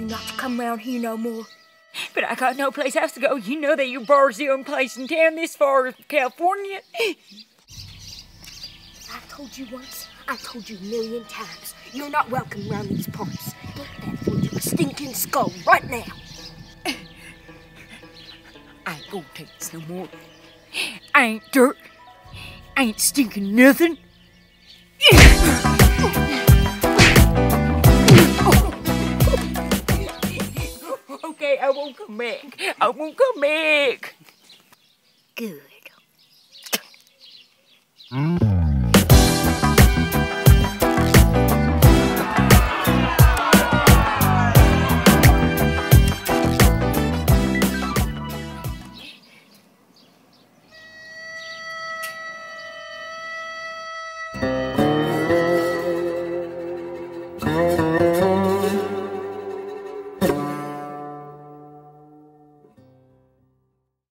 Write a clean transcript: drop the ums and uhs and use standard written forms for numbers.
not to come round here no more. But I got no place else to go. You know that your bar's the only place in town this far from California. I told you once, I told you a million times. You're not welcome around these parts. Get that through your stinking skull right now. I ain't gonna take this no more. I ain't dirt. I ain't stinking nothing. Okay, I won't come back. I won't come back. Good.